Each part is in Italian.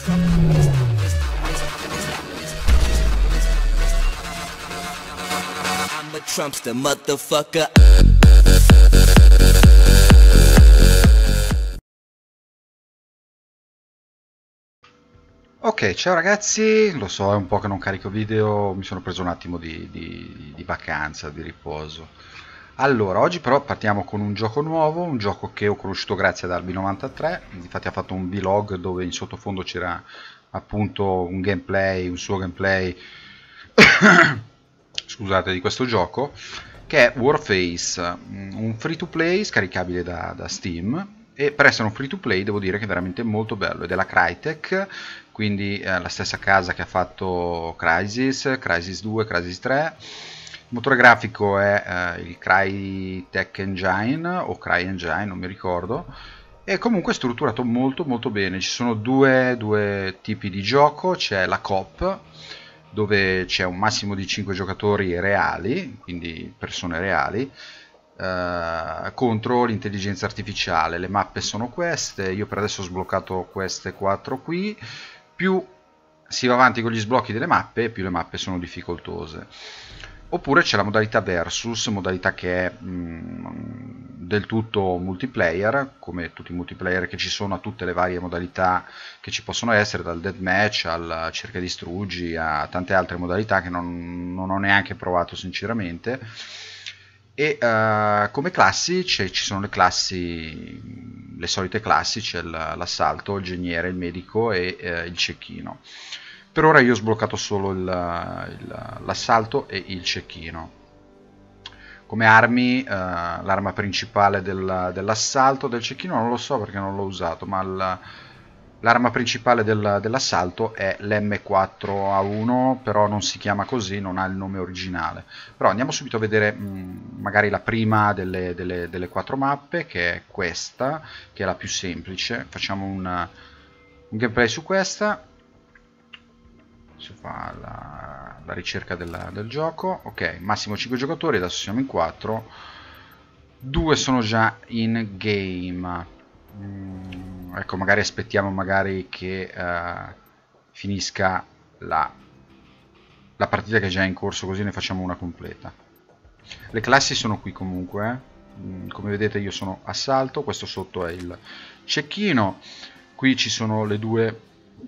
Trumpster motherfucker. Ok, ciao ragazzi, lo so, è un po' che non carico video, mi sono preso un attimo di vacanza, di riposo. Allora, oggi però partiamo con un gioco nuovo, un gioco che ho conosciuto grazie ad Albi93, infatti ha fatto un vlog dove in sottofondo c'era appunto un gameplay, un suo gameplay, scusate, di questo gioco, che è Warface, un free to play scaricabile da Steam, e per essere un free to play devo dire che è veramente molto bello, ed è la Crytek, quindi la stessa casa che ha fatto Crysis 2, Crysis 3. Il motore grafico è il Crytek Engine o CryEngine, non mi ricordo, e comunque è strutturato molto molto bene. Ci sono due tipi di gioco, c'è la coop dove c'è un massimo di 5 giocatori reali, quindi persone reali, contro l'intelligenza artificiale. Le mappe sono queste, io per adesso ho sbloccato queste 4 qui, più si va avanti con gli sblocchi delle mappe, più le mappe sono difficoltose. Oppure c'è la modalità versus, modalità che è del tutto multiplayer, come tutti i multiplayer che ci sono, a tutte le varie modalità che ci possono essere, dal deathmatch al cerca e distruggi a tante altre modalità che non ho neanche provato sinceramente. E come classi ci sono le classi, le solite classi, c'è l'assalto, il geniere, il medico e il cecchino. Per ora io ho sbloccato solo l'assalto e il cecchino. Come armi, l'arma principale dell'assalto, del cecchino non lo so perché non l'ho usato, ma l'arma principale dell'assalto è l'M4A1, però non si chiama così, non ha il nome originale. Però andiamo subito a vedere magari la prima delle 4 mappe, che è questa, che è la più semplice. Facciamo un gameplay su questa. Si fa la ricerca del gioco. Ok, massimo 5 giocatori, adesso siamo in 4. 2 sono già in game. Ecco, magari aspettiamo magari che finisca la partita che è già in corso, così ne facciamo una completa. Le classi sono qui comunque, come vedete io sono assalto, questo sotto è il cecchino, qui ci sono le due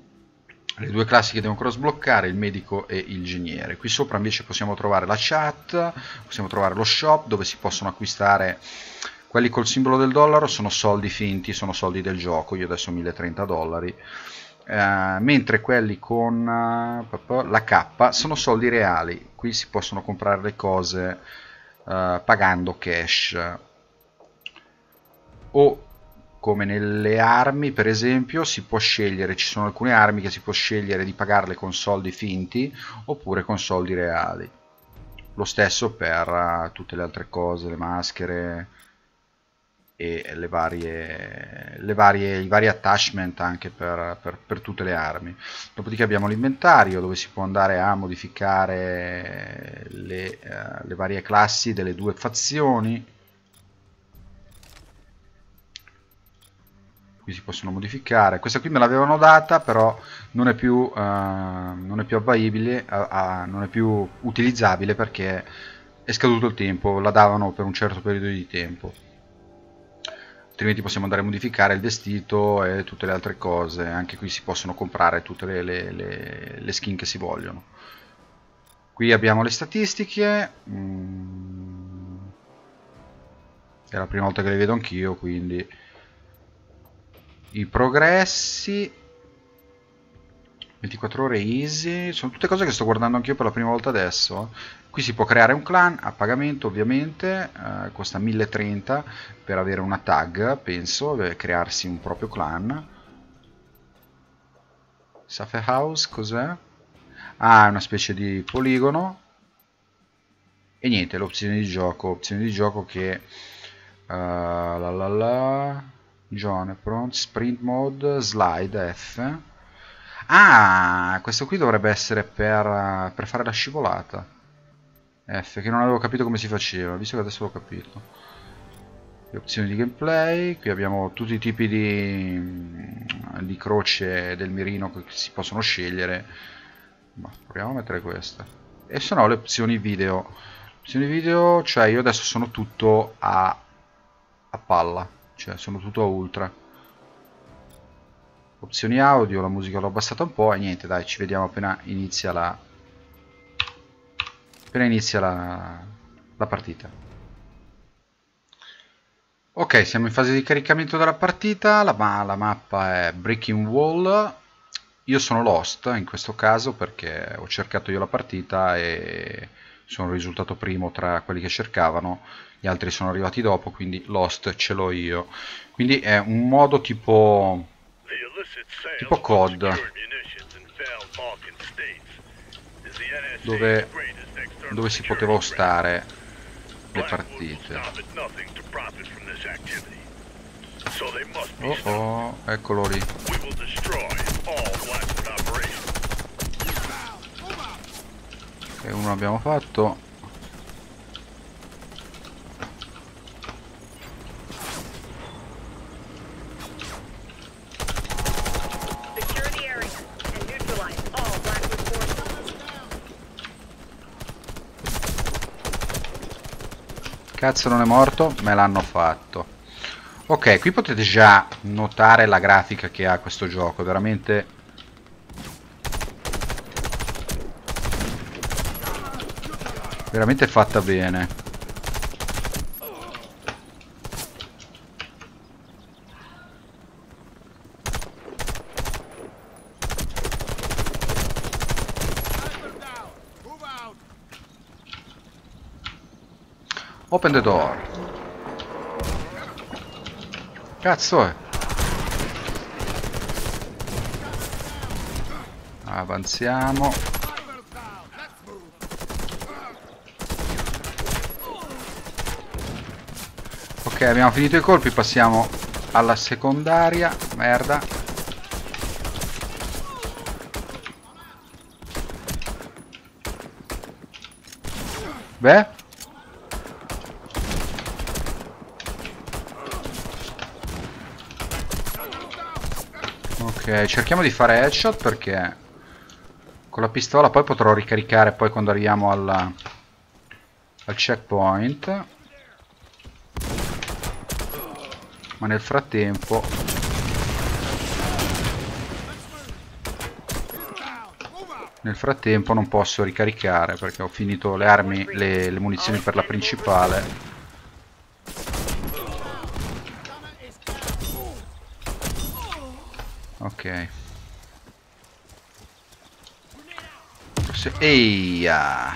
classi che devo ancora sbloccare, il medico e il geniere. Qui sopra invece possiamo trovare la chat, possiamo trovare lo shop dove si possono acquistare. Quelli col simbolo del dollaro sono soldi finti, sono soldi del gioco, io adesso ho 1030 dollari, mentre quelli con la K sono soldi reali. Qui si possono comprare le cose pagando cash, o come nelle armi per esempio si può scegliere, ci sono alcune armi che si può scegliere di pagarle con soldi finti oppure con soldi reali. Lo stesso per tutte le altre cose, le maschere e i vari attachment anche per tutte le armi. Dopodiché abbiamo l'inventario dove si può andare a modificare le varie classi delle due fazioni. Qui si possono modificare. Questa qui me l'avevano data, però non è più avvaibile, non è più utilizzabile perché è scaduto il tempo, la davano per un certo periodo di tempo. Altrimenti possiamo andare a modificare il vestito e tutte le altre cose. Anche qui si possono comprare tutte le skin che si vogliono. Qui abbiamo le statistiche. È la prima volta che le vedo anch'io, quindi i progressi, 24 ore easy, sono tutte cose che sto guardando anch'io per la prima volta adesso. Qui si può creare un clan a pagamento ovviamente, costa 1030 per avere una tag, penso, crearsi un proprio clan. Safe House cos'è? Ah, è una specie di poligono. E niente, l'opzione di gioco che John Prompt, Sprint Mode, Slide F. Ah, questo qui dovrebbe essere per fare la scivolata. F, che non avevo capito come si faceva, visto che adesso l'ho capito. le opzioni di gameplay. Qui abbiamo tutti i tipi di croce del mirino che si possono scegliere. Ma proviamo a mettere questa. E se no le opzioni video. Opzioni video, cioè io adesso sono tutto a palla, cioè sono tutto a ultra. Opzioni audio, la musica l'ho abbassata un po' e niente, dai, ci vediamo appena inizia la partita. Ok, siamo in fase di caricamento della partita, la mappa è Breaking Wall. Io sono Lost in questo caso perché ho cercato io la partita e sono risultato primo tra quelli che cercavano, gli altri sono arrivati dopo, quindi Lost ce l'ho io. Quindi è un modo tipo COD, dove si poteva ostare le partite. Oh, eccolo lì. Ok, uno abbiamo fatto. Cazzo, non è morto? Me l'hanno fatto. Ok, qui potete già notare la grafica che ha questo gioco, veramente fatta bene. Open the door. Cazzo è? Avanziamo. Ok, abbiamo finito i colpi, passiamo alla secondaria. Merda. Beh. Ok, cerchiamo di fare headshot perché con la pistola poi potrò ricaricare poi quando arriviamo al checkpoint. Ma nel frattempo non posso ricaricare perché ho finito le armi, le munizioni per la principale. Ok. Eia.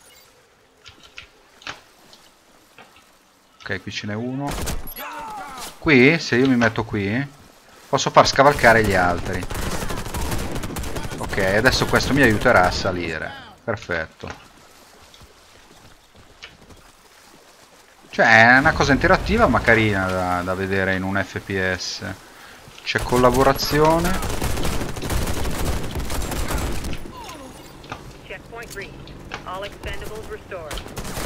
Ok, qui ce n'è uno. Qui, se io mi metto qui, posso far scavalcare gli altri. Ok, adesso questo mi aiuterà a salire. Perfetto. Cioè, è una cosa interattiva ma carina da vedere in un FPS. C'è collaborazione. Checkpoint reached. All expendables restored.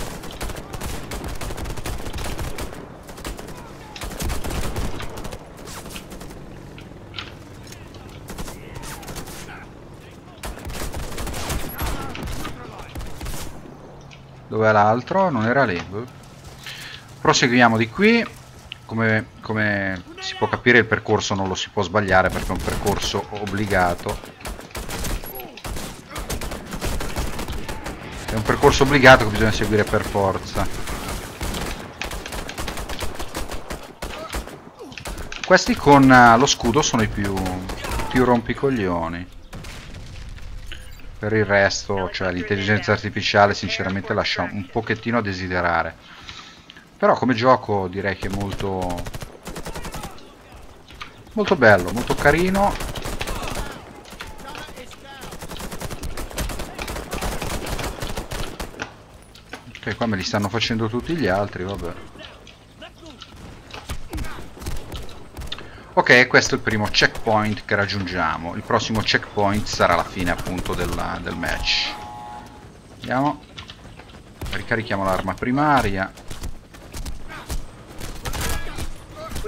Dov'è l'altro? Non era lì. Proseguiamo di qui. Come si può capire il percorso non lo si può sbagliare perché è un percorso obbligato. È un percorso obbligato che bisogna seguire per forza. Questi con lo scudo sono i più rompicoglioni. Per il resto, cioè l'intelligenza artificiale sinceramente lascia un pochettino a desiderare. Però come gioco direi che è molto bello, molto carino. Ok, qua me li stanno facendo tutti gli altri, vabbè. Ok, questo è il primo checkpoint che raggiungiamo. Il prossimo checkpoint sarà la fine appunto del match. Andiamo. Ricarichiamo l'arma primaria.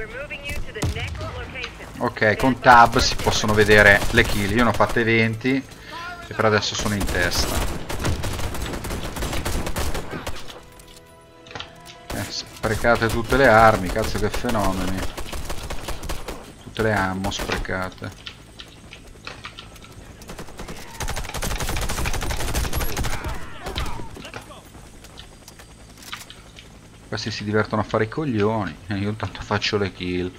We're moving you to the next location. Ok, con tab si possono vedere le kill. Io ne ho fatte 20 e per adesso sono in testa. Sprecate tutte le armi, cazzo che fenomeni. Tutte le ammo sprecate. Questi si divertono a fare i coglioni e io intanto faccio le kill.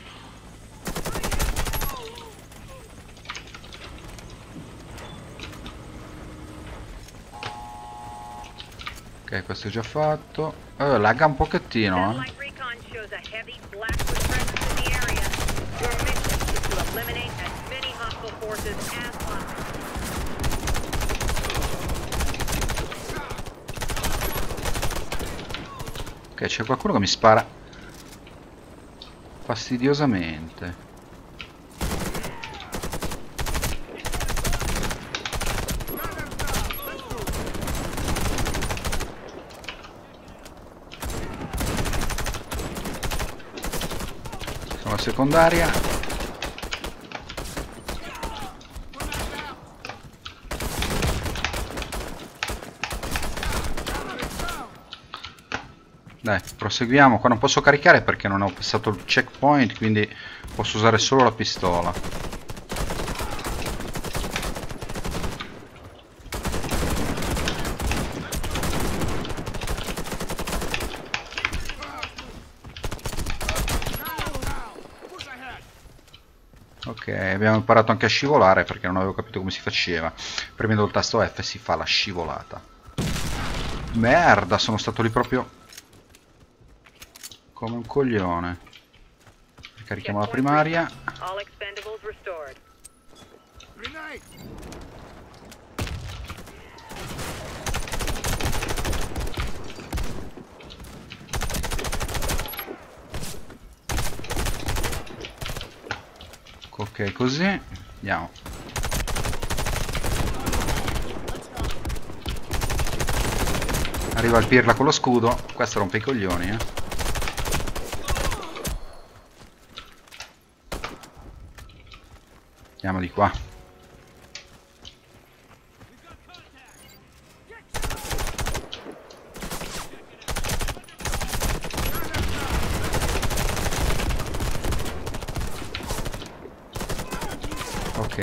Ok, questo è già fatto. Lagga un pochettino, Satellite recon shows a heavy Blackwood presence in the area. Your mission is to eliminate as many hostile forces as possible. Ok, c'è qualcuno che mi spara fastidiosamente. Sono secondaria. Dai, proseguiamo. Qua non posso caricare perché non ho passato il checkpoint, quindi posso usare solo la pistola. Ok, abbiamo imparato anche a scivolare perché non avevo capito come si faceva. Premendo il tasto F si fa la scivolata. Merda, sono stato lì proprio come un coglione. Ricarichiamo la primaria. All expendables restored. Ok, così. Andiamo. Arriva il pirla con lo scudo. Questo rompe i coglioni, Andiamo di qua. Ok.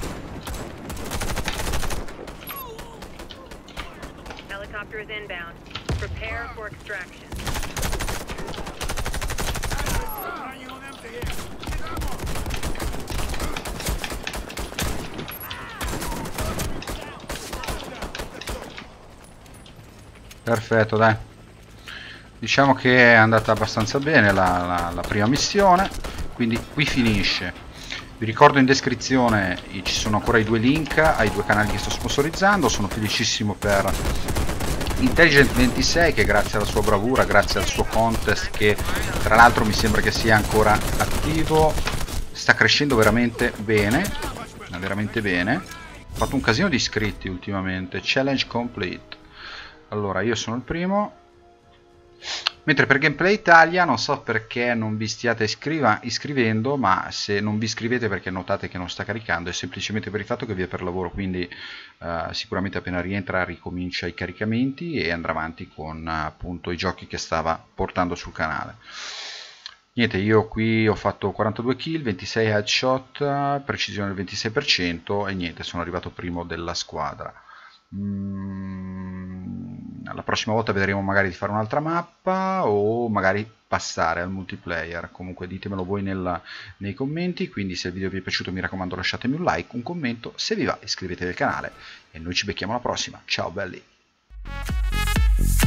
Helicopter is inbound. Prepare for extraction. Perfetto, dai. Diciamo che è andata abbastanza bene la prima missione, quindi qui finisce. Vi ricordo in descrizione ci sono ancora i 2 link ai 2 canali che sto sponsorizzando. Sono felicissimo per Intelligent26 che grazie alla sua bravura, grazie al suo contest che tra l'altro mi sembra che sia ancora attivo, sta crescendo veramente bene, veramente bene. Ho fatto un casino di iscritti ultimamente. Challenge complete. Allora, io sono il primo. Mentre per Gameplay Italia non so perché non vi stiate iscrivendo, ma se non vi iscrivete perché notate che non sta caricando è semplicemente per il fatto che vi è per lavoro, quindi sicuramente appena rientra ricomincia i caricamenti e andrà avanti con appunto i giochi che stava portando sul canale. Niente, io qui ho fatto 42 kill, 26 headshot, precisione del 26% e niente, sono arrivato primo della squadra. La prossima volta vedremo magari di fare un'altra mappa o magari passare al multiplayer. Comunque ditemelo voi nei commenti, quindi se il video vi è piaciuto mi raccomando lasciatemi un like, un commento, se vi va iscrivetevi al canale e noi ci becchiamo alla prossima. Ciao belli!